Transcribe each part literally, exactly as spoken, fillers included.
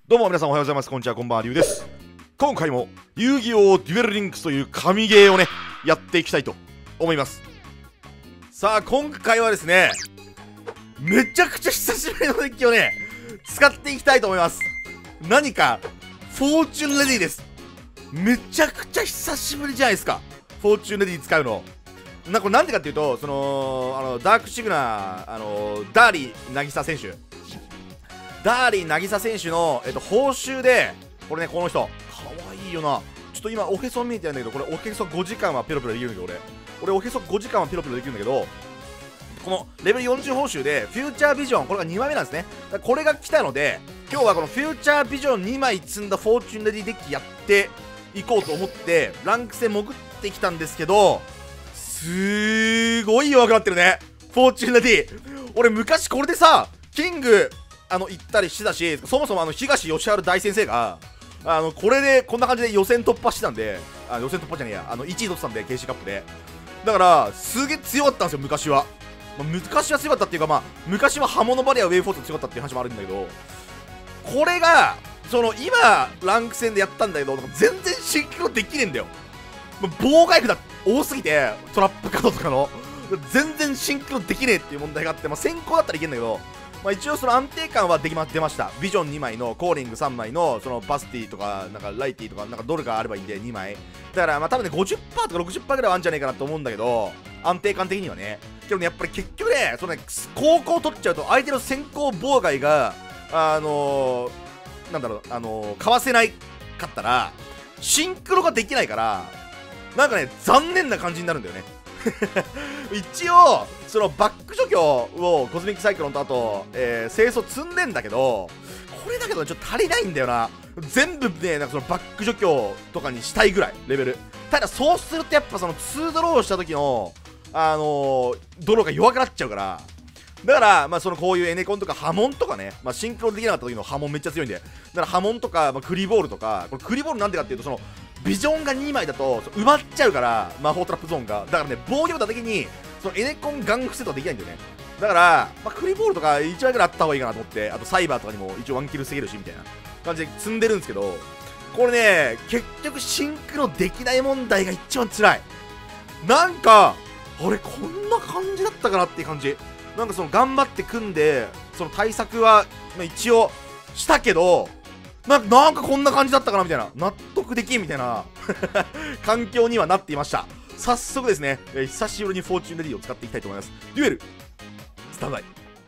どうも皆さんおはようございます。こんにちは、こんばんは、りゅうです。今回も遊戯王デュエルリンクスという神ゲーをねやっていきたいと思います。さあ今回はですね、めちゃくちゃ久しぶりのデッキをね使っていきたいと思います。何かフォーチュンレディです。めちゃくちゃ久しぶりじゃないですか、フォーチュンレディ使うの。なこれなんでかっていうと、そのあのダークシグナあのダーリー渚選手ダーリー渚選手の、えっと、報酬で、これね、この人、かわいいよな。ちょっと今、おへそ見えてるんだけど、これ、おへそごじかんはピロピロできるんだけど、俺。俺、おへそごじかんはピロピロできるんだけど、このレベルよんじゅう報酬で、フューチャービジョン、これがにまいめなんですね。だこれが来たので、今日はこのフューチャービジョンにまい積んだフォーチュンレディデッキやっていこうと思って、ランク戦潜ってきたんですけど、すーごい弱くなってるね、フォーチュンレディ。俺、昔これでさ、キング、あの行ったりしてたし、そもそもあの東吉春大先生があのこれでこんな感じで予選突破してたんで、あ予選突破じゃねえや、あのいちい取ってたんで、 ケーシー カップで。だからすげえ強かったんですよ昔は、まあ、昔は強かったっていうか、まあ昔は刃物バリアウェイフォース強かったっていう話もあるんだけど、これがその今ランク戦でやったんだけど、全然シンクロできねえんだよ。妨害符だ多すぎて、トラップカードとかの全然シンクロできねえっていう問題があって、まあ、先行だったらいけんだけど、まあ一応その安定感はできま出ました。ビジョンにまいのコーリングさんまいのそのパスティとかなんかライティとかなんかドルがあればいいんでにまいだから、まあ多分ね ごじゅっパーセント とか ろくじゅっパーセント ぐらいはあるんじゃないかなと思うんだけど、安定感的にはね。けどね、やっぱり結局ね、そのね後攻取っちゃうと相手の先行妨害があのー、なんだろう、あのー、かわせないかったらシンクロができないから、なんかね残念な感じになるんだよね。一応そのバック除去をコズミックサイクロンとあと、えー、清掃積んでんだけど、これだけどちょっと足りないんだよな。全部ね、なんかそのバック除去とかにしたいぐらいレベル。ただそうするとやっぱそのツードローした時のあのー、ドローが弱くなっちゃうから、だからまあそのこういうエネコンとか波紋とかね、まあ、シンクロできなかった時の波紋めっちゃ強いんで、だから波紋とか、まあ、クリボールとか、これクリボールなんでかっていうと、そのビジョンがにまいだと奪っちゃうから、魔法トラップゾーンが。だからね、防御だ的にそのエネコンガン伏せとかできないんだよね。だから、まあ、クリボールとかいちまいぐらいあった方がいいかなと思って、あとサイバーとかにも一応ワンキル防げるしみたいな感じで積んでるんですけど、これね、結局シンクロできない問題が一番辛い。なんかあれこんな感じだったかなっていう感じ。なんかその頑張って組んでその対策は一応したけど、な, なんかこんな感じだったかなみたいな、納得できんみたいな環境にはなっていました。早速ですね、えー、久しぶりにフォーチュンレディを使っていきたいと思います。デュエルスタンバイ。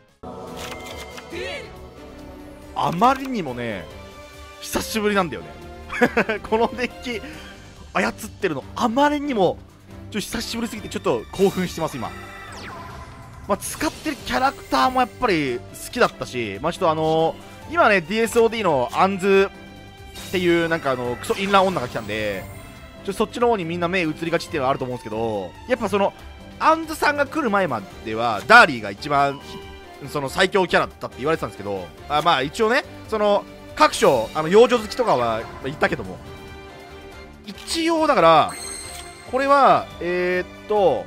あまりにもね久しぶりなんだよねこのデッキ操ってるのあまりにもちょっと久しぶりすぎてちょっと興奮してます今。まあ、使ってるキャラクターもやっぱり好きだったし、まあ、ちょっとあのー今ね ディーエスオーディー のアンズっていうなんかあのクソインラン女が来たんで、ちょっとそっちの方にみんな目移りがちっていうのはあると思うんですけど、やっぱそのアンズさんが来る前まではダーリーが一番その最強キャラだったって言われてたんですけど、あまあ一応ねその各所あの幼女好きとかは言ったけども、一応だからこれはえー、っと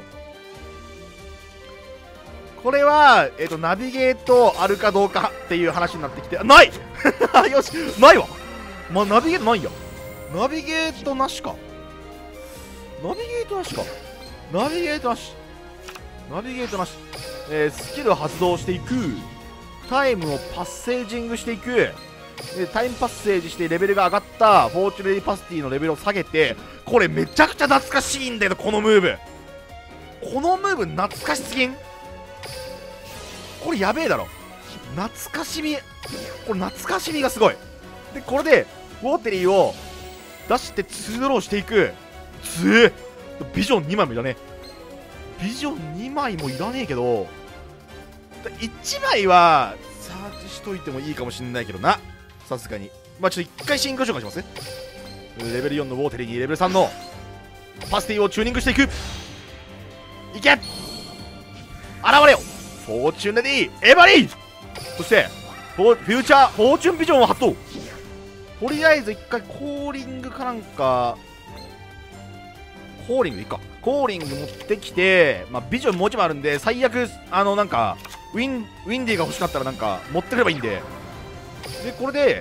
これは、えー、とナビゲートあるかどうかっていう話になってきて、ないよし、ないわ、まあ、ナビゲートないんや。ナビゲートなしか。ナビゲートなしか。ナビゲートなし。ナビゲートなし。えー、スキルを発動していく。タイムをパッセージングしていく。えー、タイムパッセージしてレベルが上がったフォーチュンレディパスティのレベルを下げて、これめちゃくちゃ懐かしいんだよ、このムーブ。このムーブ懐かしすぎん？これやべえだろ。懐かしみ、これ懐かしみがすごい。でこれでウォーテリーを出してツードローしていく。つえビジョンにまいもいらねえ。ビジョンにまいもいらねえけどいちまいはサーチしといてもいいかもしんないけどな、さすがに。まあちょっと一回シンクロ召喚しますね。レベルよんのウォーテリーにレベルさんのパスティをチューニングしていく。いけ、現れよフォーチュンレディエバリー。そしてフォーチャーフォーチュンビジョンを発動。とりあえず一回コーリングかなんか、コーリングいいか、コーリング持ってきて、まあ、ビジョンもうちもあるんで、最悪あのなんかウィンウィンディが欲しかったらなんか持ってくればいいんで、でこれで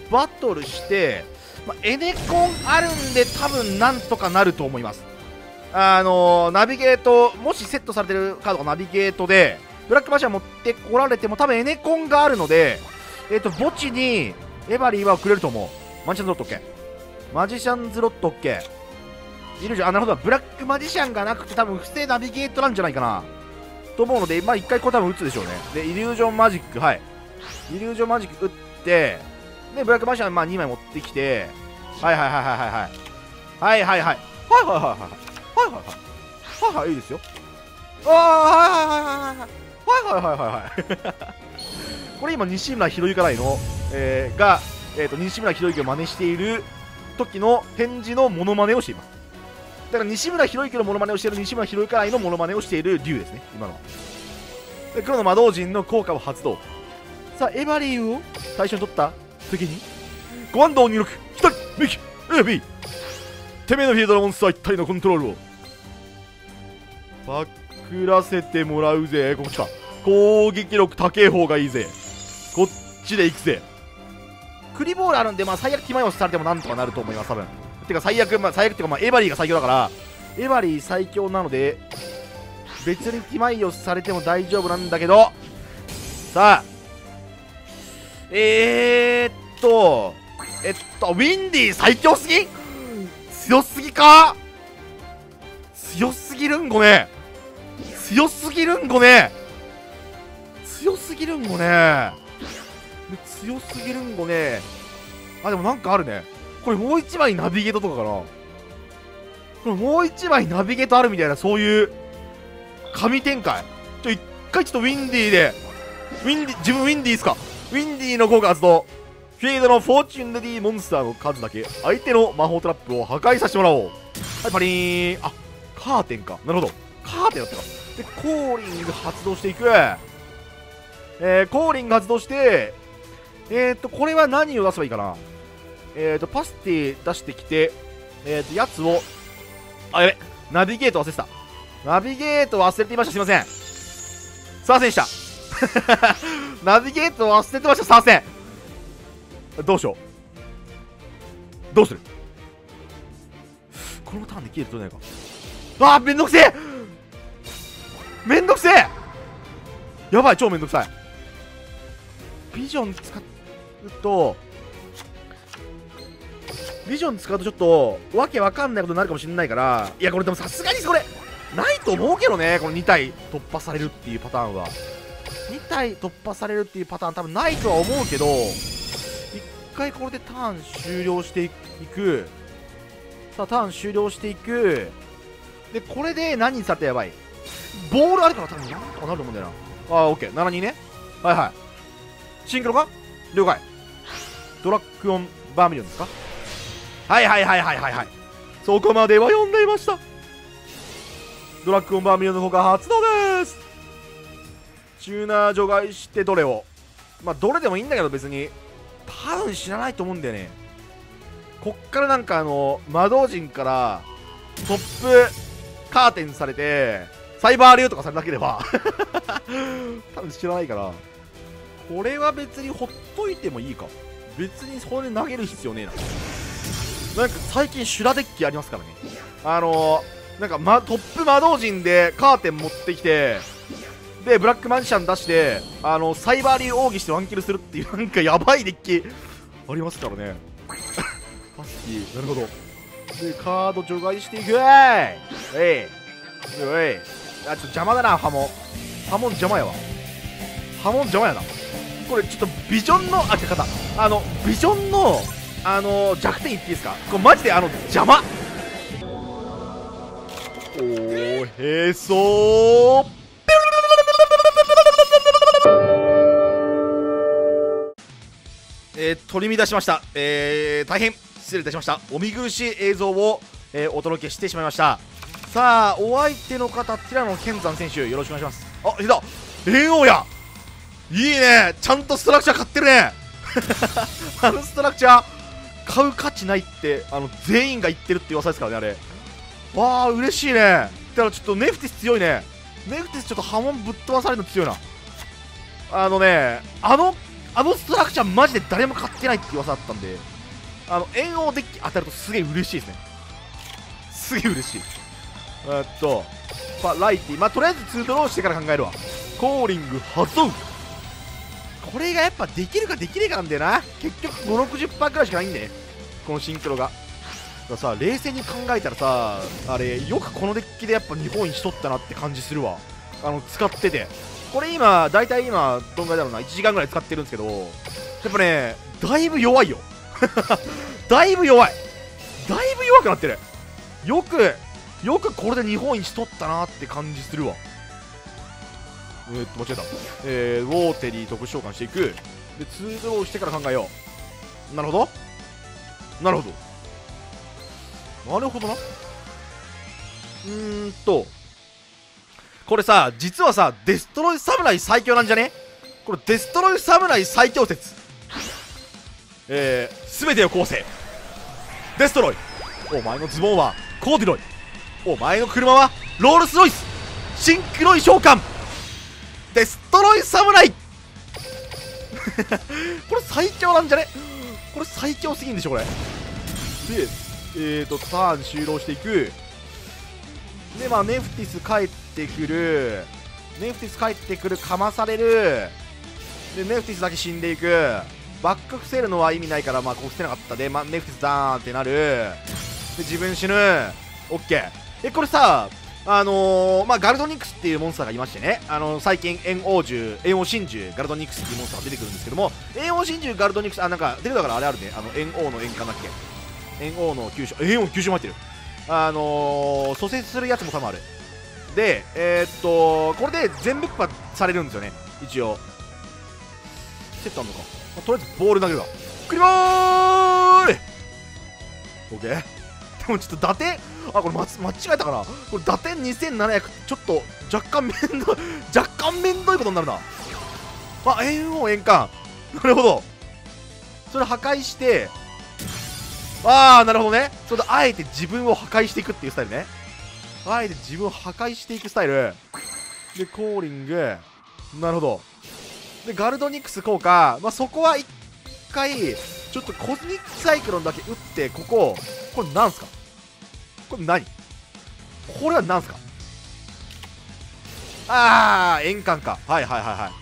バトルして、まあ、エネコンあるんで多分なんとかなると思います。あのー、ナビゲートもしセットされてるカードがナビゲートでブラックマジシャン持ってこられても多分エネコンがあるので、えっ、ー、と墓地にエバリーはくれると思う。マジシャンズロット OK、 マジシャンズロット OK、 いるじゃん。あ、なるほど、ブラックマジシャンがなくて多分不正ナビゲートなんじゃないかなと思うので、まあ一回これ多分打つでしょうね。でイリュージョンマジック、はい、イリュージョンマジック打って、でブラックマジシャンまあにまい持ってきて、はいはいはいはいはいはいはいはいはいはいはいはいはいはいはいはい、いいですよ。ああ、はいはいはいはいはいはいはいはいはいこれ今西村博之来の、えー、が、えー、と西村博之を真似している時の返事のモノマネをしています。だから西村博之のモノマネをしている西村博之来のモノマネをしている竜ですね、今のは。で黒の魔導陣の効果を発動。さあエバリーを最初に取った時にコマンドを入力、左右 エービー、 てめえのフィールドのモンスター一体のコントロールをパクらせてもらうぜ。こっちか、攻撃力高え方がいいぜ。こっちで行くぜ。クリボールあるんで、まあ最悪ティマイオスされてもなんとかなると思います、多分。てか最悪、まあ最悪っていうか、まあエバリーが最強だから、エバリー最強なので別にティマイオスされても大丈夫なんだけど、さあえー、っとえっとウィンディ最強すぎ、強すぎか、強すぎるんごね、強すぎるんごね、強すぎるんごね、強すぎるんごね。あ、でもなんかあるね。これもう一枚ナビゲートとかかな。これもう一枚ナビゲートあるみたいな、そういう神展開。ちょ一回ちょっとウィンディーでウィンディ自分ウィンディーですか。ウィンディーの効果発動。フィールドのフォーチュンレディモンスターの数だけ相手の魔法トラップを破壊させてもらおう。はい、パリーン。あ、カーテンか。なるほど、カーテンだったか。でコーリング発動していく。えー、コーリング発動して、えーとこれは何を出せばいいかな。えーとパスティ出してきて、えーとやつを、あ、やべ、ナビゲート忘れてた。ナビゲート忘れていました。すいません、すいませんでしたナビゲート忘れてました。すいません。どうしよう、どうする。このターンで消えるとないか。あー、めんどくせえ、めんどくせえ、やばい、超めんどくさい。ビジョン使うとビジョン使うとちょっとわけわかんないことになるかもしれないから、いやこれでもさすがにこれないと思うけどね。このに体突破されるっていうパターンは、に体突破されるっていうパターン多分ないとは思うけど、一回これでターン終了していく。さあターン終了していく。でこれで何にされたらやばい。ボールあるから多分なんとかなると思うんだよな。ああ、オッケー、ななにね。はいはい、シンクロか、了解。ドラッグオンバーミリオンですか。はいはいはいはいはいはい、そこまでは読んでいました。ドラッグオンバーミリオンの方が発動です。チューナー除外してどれを、まあどれでもいいんだけど別に多分知らないと思うんだよね。こっからなんかあの魔導陣からトップカーテンされてサイバー流とかされなければ多分知らないから、これは別にほっといてもいいか。別にそれ投げる必要ねえな。なんか最近シュラデッキありますからね。あのー、なんか、ま、トップ魔導陣でカーテン持ってきて、でブラックマジシャン出して、あのサイバー流奥義してワンキルするっていうなんかやばいデッキありますからねハスキー、なるほど。でカード除外していく。えいえいおい、あ、ちょっと邪魔だな。ハモハモン邪魔やわ。ハモン邪魔やな。これちょっとビジョンのあ、方あのビジョンのあの弱点言っていいですか。これマジであの邪魔。おへそー。えー、取り乱しました。えー、大変失礼いたしました。お見苦しい映像を、えー、お届けしてしまいました。さあお相手の方、ティラノケンザン選手よろしくお願いします。あ、いた、霊王や、いいね、ちゃんとストラクチャー買ってるねあのストラクチャー買う価値ないってあの全員が言ってるって噂ですからね、あれ。わあ嬉しいね。だからちょっとネフティス強いね。ネフティスちょっと波紋ぶっ飛ばされるの強いな。あのね、あのあのストラクチャーマジで誰も買ってないって噂だったんで、あの円王デッキ当たるとすげえ嬉しいですね。すげえ嬉しい。えっとまあライティ、まあとりあえずツードローしてから考えるわ。コーリング発動。これがやっぱできるかできねえかなんだよな。結局ごじゅう、ろくじゅっパーセントくらいしかないんだよね、このシンクロが。だからさ、冷静に考えたらさ、あれよくこのデッキでやっぱ日本一取ったなって感じするわ。あの使ってて、これ今大体今どんぐらいだろうな、いちじかんぐらい使ってるんですけど、やっぱねだいぶ弱いよだいぶ弱い、だいぶ弱くなってる。よくよくこれで日本一取ったなって感じするわ。えー、っと間違えた、えー、ウォーテリー特殊召喚していく。でツードローしてから考えよう。なるほどなるほどなるほどな。うーんとこれさ、実はさ、デストロイ侍最強なんじゃね？これデストロイ侍最強説。えー、すべてを構成デストロイ。お前のズボンはコーデュロイ。お前の車はロールスロイス。シンクロイ召喚デストロイ侍これ最強なんじゃね？これ最強すぎんでしょこれ。でえーとターン終了していく。でまあネフティス帰ってくる。ネフティス帰ってくる、かまされる。でネフティスだけ死んでいく。バック伏せるのは意味ないからまあこう伏せなかったで、まあ、ネフティスダーンってなる。で自分死ぬ。オッケー。えこれさあのー、まあガルドニックスっていうモンスターがいましてね、あのー、最近炎王獣炎王真珠ガルドニックスっていうモンスターが出てくるんですけども、炎王真珠ガルドニックス、あなんか出るだからあれあるね、あの炎王の炎環だっけ、炎王の急所、炎王の急所も入ってる。あのー、蘇生するやつも多分ある。でえー、っとこれで全部破されるんですよね一応。セットあんのか、まあ、とりあえずボール投げるわ。クリボール OK。 でもちょっと打点、あこれ間違えたかな。これ打点にせんななひゃく、ちょっと若干めんどい若干めんどいことになるな。あ炎王炎環、なるほど。それ破壊して、ああなるほどね。それであえて自分を破壊していくっていうスタイルね。あえて自分を破壊していくスタイルでコーリング、なるほど。でガルドニクス効果、まあ、そこは一回ちょっとコズミックサイクロンだけ打って、こここれなんすか、これ何、これはなんすか。ああ円環か、はいはいはいはい、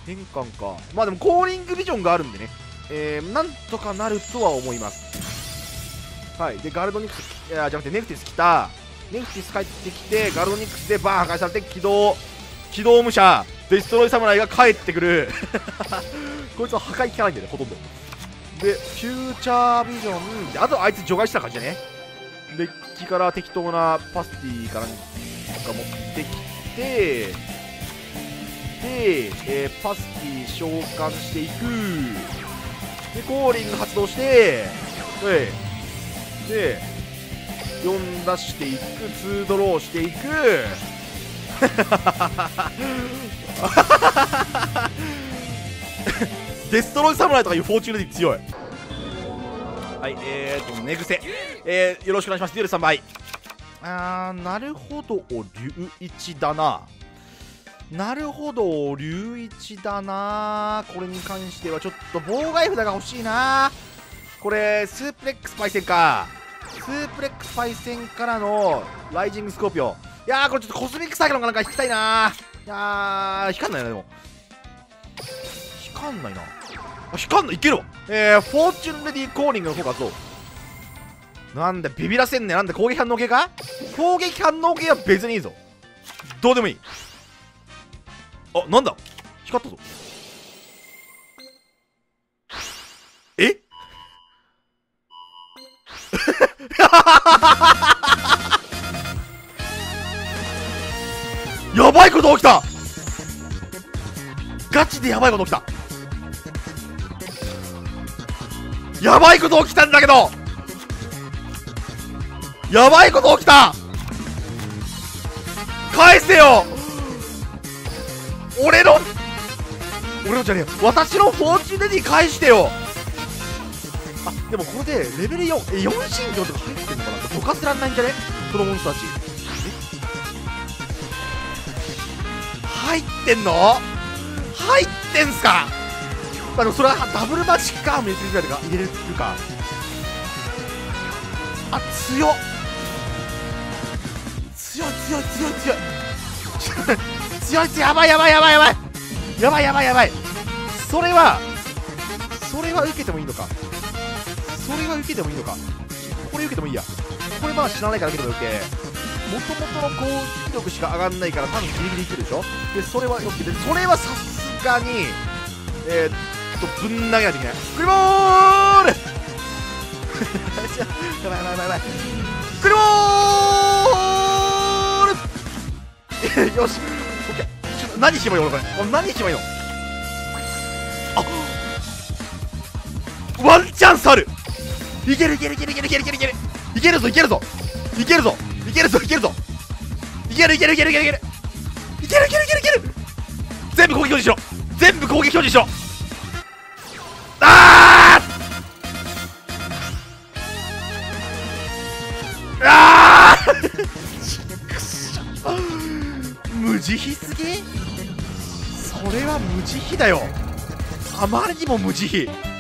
円環か。まあでもコーリングビジョンがあるんでね、えー、なんとかなるとは思います。はい。でガルドニクス、いやじゃなくてネフティス来た。ネフティス帰ってきてガルドニクスでバーン破壊されて起動起動武者デストロイ侍が帰ってくるこいつは破壊効かないんだよねほとんどで。フューチャービジョンで、あとあいつ除外した感じだね。デッキから適当なパスティからなんか持ってきて、で、えー、パスティ召喚していく。でコーリング発動して、ででよん出していく、ツードローしていくデストロイ侍とかいうフォーチュンレディ強い。はい、えーと寝癖、えー、よろしくお願いします。デュエルさんばい。あーなるほど、竜一だな。なるほど竜一だな。これに関してはちょっと妨害札が欲しいな。これスープレックスパイセンか。スープレックスパイセンからのライジングスコーピオ。いやーこれちょっとコスミックサイクロンかなんか引きたいな。いやー光んないな。でも光んないな。あ光んない、いけるわ。えー、フォーチュンレディーコーリングの効果そう。なんでビビらせんねん。なんで攻撃反応系か。攻撃反応系は別にいいぞ。どうでもいい。あなんだ光ったぞ。えやばいこと起きた。ガチでやばいこと起きた。やばいこと起きたんだけど、やばいこと起きた。返せよ俺の俺のじゃねえよ、私のフォーチュンレディ返してよ。あでもこれでレベルよん、えよん神経とか入ってんのかな。どかせらんないんじゃねこのモンスターたち。入ってんの入ってんすか。 まあでもそれはダブルマジックアーム入れてるぐらいか、入れるか。あ、強っ強い強い強い強い強い強い、やばいやばいやばいやばいやばいやばいやばい。それはそれは受けてもいいのか、それは受けてもいいのか、これ受けてもいいや。これまあ知らないから受けてもよくて、もともとの攻撃力しか上がんないから多分ギリギリいけるでしょ。でそれはよくて、それはさすがにえー、っとぶん投げないといけない。クリボールやばいやばいやばいやばい、クリボールよし、オッケー。ちょっと何してもいいのこれ、これ何してもいいの。あ、ワンチャンスある。いけるいけるいけるいけるいけるいけるいけるいけるぞいけるぞいけるぞいけるぞいけるぞいけるいけるいけるいけるいけるいけるいけるいけるいける。全部攻撃表示しろ、全部攻撃表示しろ。あーあー無慈悲すぎ、それは無慈悲だよ、あまりにも無慈悲。